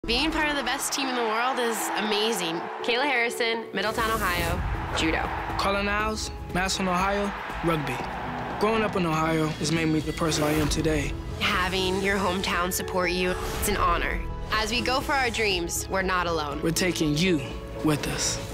Being part of the best team in the world is amazing. Kayla Harrison, Middletown, Ohio, judo. Carla Niles, Massillon, Ohio, rugby. Growing up in Ohio has made me the person I am today. Having your hometown support you, it's an honor. As we go for our dreams, we're not alone. We're taking you with us.